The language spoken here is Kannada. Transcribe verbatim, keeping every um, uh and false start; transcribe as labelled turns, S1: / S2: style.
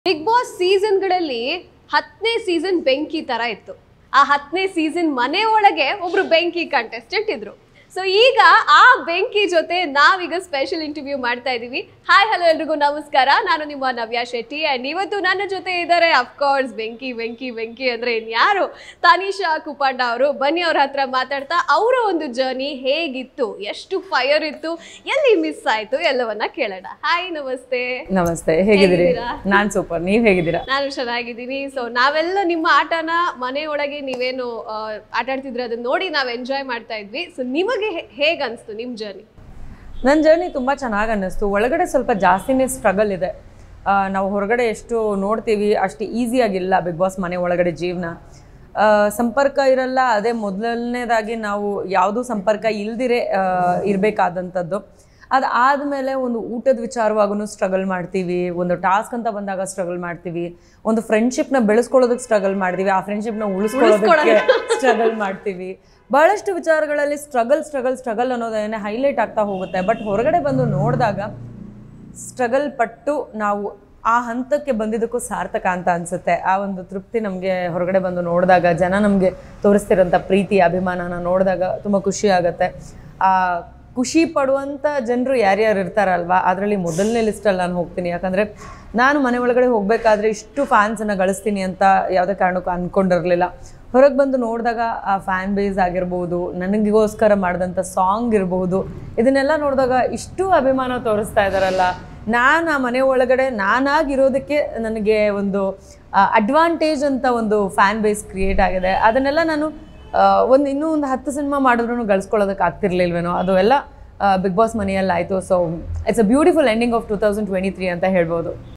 S1: ಬಿಗ್ ಬಾಸ್ ಸೀಸನ್ಗಳಲ್ಲಿ ಹತ್ತನೇ ಸೀಸನ್ ಬೆಂಕಿ ತರ ಇತ್ತು. ಆ ಹತ್ತನೇ ಸೀಸನ್ ಮನೆ ಒಳಗೆ ಒಬ್ರು ಬೆಂಕಿ ಕಂಟೆಸ್ಟೆಂಟ್ ಇದ್ರು. ಸೊ ಈಗ ಆ ಬೆಂಕಿ ಜೊತೆ ನಾವೀಗ ಸ್ಪೆಷಲ್ ಇಂಟರ್ವ್ಯೂ ಮಾಡ್ತಾ ಇದೀವಿ. ಹಾಯ್ ಹಲೋ ಎಲ್ರಿಗೂ ನಮಸ್ಕಾರ, ನಾನು ನಿಮ್ಮ ನವ್ಯಾ ಶೆಟ್ಟಿ. ಅಂಡ್ ಇವತ್ತು ನನ್ನ ಜೊತೆ ಇದ್ದಾರೆ ಅಫ್ಕೋರ್ಸ್ ಬೆಂಕಿ ಬೆಂಕಿ ಬೆಂಕಿ ಅಂದ್ರೆ ಇನ್ಯಾರು, ತಾನಿಷಾ ಕುಪ್ಪಂಡ ಅವರು. ಬನ್ನಿ ಅವ್ರ ಹತ್ರ ಮಾತಾಡ್ತಾ ಅವರ ಒಂದು ಜರ್ನಿ ಹೇಗಿತ್ತು, ಎಷ್ಟು ಫೈರ್ ಇತ್ತು, ಎಲ್ಲಿ ಮಿಸ್ ಆಯ್ತು ಎಲ್ಲವನ್ನ ಕೇಳೋಣ. ಹಾಯ್ ನಮಸ್ತೆ.
S2: ನಮಸ್ತೆ, ಹೇಗಿದ್ದೀರಿ? ನಾನ್ ಸೂಪರ್, ನೀವ್ ಹೇಗಿದ್ದೀರಾ?
S1: ನಾನು ಚೆನ್ನಾಗಿದ್ದೀನಿ. ಸೊ ನಾವೆಲ್ಲ ನಿಮ್ಮ ಆಟನ ಮನೆಯೊಳಗೆ ನೀವೇನು ಆಟ ಆಡ್ತಿದ್ರೆ ಅದನ್ನ ನೋಡಿ ನಾವ್ ಎಂಜಾಯ್ ಮಾಡ್ತಾ ಇದ್ವಿ. ಸೊ ನಿಮಗೆ ಹೇಗೆ ಅನಿಸ್ತು ನಿಮ್ ಜರ್ನಿ?
S2: ನನ್ನ ಜರ್ನಿ ತುಂಬ ಚೆನ್ನಾಗಿ ಅನ್ನಿಸ್ತು. ಒಳಗಡೆ ಸ್ವಲ್ಪ ಜಾಸ್ತಿನೇ ಸ್ಟ್ರಗಲ್ ಇದೆ. ನಾವು ಹೊರಗಡೆ ಎಷ್ಟು ನೋಡ್ತೀವಿ ಅಷ್ಟು ಈಸಿಯಾಗಿಲ್ಲ ಬಿಗ್ ಬಾಸ್ ಮನೆ ಒಳಗಡೆ ಜೀವನ. ಸಂಪರ್ಕ ಇರಲ್ಲ, ಅದೇ ಮೊದಲನೇದಾಗಿ ನಾವು ಯಾವುದೂ ಸಂಪರ್ಕ ಇಲ್ದಿರೆ ಇರಬೇಕಾದಂಥದ್ದು. ಅದಾದಮೇಲೆ ಒಂದು ಊಟದ ವಿಚಾರವಾಗೂ ಸ್ಟ್ರಗಲ್ ಮಾಡ್ತೀವಿ, ಒಂದು ಟಾಸ್ಕ್ ಅಂತ ಬಂದಾಗ ಸ್ಟ್ರಗಲ್ ಮಾಡ್ತೀವಿ, ಒಂದು ಫ್ರೆಂಡ್ಶಿಪ್ನ ಬೆಳೆಸ್ಕೊಳ್ಳೋದಕ್ಕೆ ಸ್ಟ್ರಗಲ್ ಮಾಡ್ತೀವಿ, ಆ ಫ್ರೆಂಡ್ಶಿಪ್ನ ಉಳಿಸ್ಕೊಳ್ಳೋದಕ್ಕೆ ಸ್ಟ್ರಗಲ್ ಮಾಡ್ತೀವಿ. ಭಾಳಷ್ಟು ವಿಚಾರಗಳಲ್ಲಿ ಸ್ಟ್ರಗಲ್ ಸ್ಟ್ರಗಲ್ ಸ್ಟ್ರಗಲ್ ಅನ್ನೋದೇನೆ ಹೈಲೈಟ್ ಆಗ್ತಾ ಹೋಗುತ್ತೆ. ಬಟ್ ಹೊರಗಡೆ ಬಂದು ನೋಡಿದಾಗ ಸ್ಟ್ರಗಲ್ ಪಟ್ಟು ನಾವು ಆ ಹಂತಕ್ಕೆ ಬಂದಿದ್ದಕ್ಕೂ ಸಾರ್ಥಕ ಅಂತ ಅನಿಸುತ್ತೆ. ಆ ಒಂದು ತೃಪ್ತಿ ನಮಗೆ ಹೊರಗಡೆ ಬಂದು ನೋಡಿದಾಗ, ಜನ ನಮಗೆ ತೋರಿಸ್ತಿರೋಂಥ ಪ್ರೀತಿ ಅಭಿಮಾನನ ನೋಡಿದಾಗ ತುಂಬ ಖುಷಿ ಆಗುತ್ತೆ. ಆ ಖುಷಿ ಪಡುವಂಥ ಜನರು ಯಾರ್ಯಾರು ಇರ್ತಾರಲ್ವ, ಅದರಲ್ಲಿ ಮೊದಲನೇ ಲಿಸ್ಟಲ್ಲಿ ನಾನು ಹೋಗ್ತೀನಿ. ಯಾಕಂದರೆ ನಾನು ಮನೆ ಒಳಗಡೆ ಹೋಗಬೇಕಾದ್ರೆ ಇಷ್ಟು ಫ್ಯಾನ್ಸನ್ನು ಗಳಿಸ್ತೀನಿ ಅಂತ ಯಾವುದೇ ಕಾರಣಕ್ಕೂ ಅಂದ್ಕೊಂಡಿರಲಿಲ್ಲ. ಹೊರಗೆ ಬಂದು ನೋಡಿದಾಗ ಆ ಫ್ಯಾನ್ ಬೇಸ್ ಆಗಿರ್ಬೋದು, ನನಗಿಗೋಸ್ಕರ ಮಾಡಿದಂಥ ಸಾಂಗ್ ಇರ್ಬೋದು, ಇದನ್ನೆಲ್ಲ ನೋಡಿದಾಗ ಇಷ್ಟು ಅಭಿಮಾನ ತೋರಿಸ್ತಾ ಇದ್ದಾರಲ್ಲ. ನಾನು ಆ ಮನೆ ಒಳಗಡೆ ನಾನಾಗಿರೋದಕ್ಕೆ ನನಗೆ ಒಂದು ಅಡ್ವಾಂಟೇಜ್ ಅಂತ ಒಂದು ಫ್ಯಾನ್ ಬೇಸ್ ಕ್ರಿಯೇಟ್ ಆಗಿದೆ. ಅದನ್ನೆಲ್ಲ ನಾನು ಒಂದು ಇನ್ನೂ ಒಂದು ಹತ್ತು ಸಿನಿಮಾ ಮಾಡಿದ್ರೂ ಗಳಿಸ್ಕೊಳ್ಳೋದಕ್ಕೆ ಆಗ್ತಿರ್ಲಿಲ್ವೇನೋ, ಅದು ಎಲ್ಲ ಬಿಗ್ ಬಾಸ್ ಮನೆಯಲ್ಲಿ ಆಯಿತು. So it's a beautiful ending of two thousand twenty three ಅಂತ ಹೇಳ್ಬೋದು.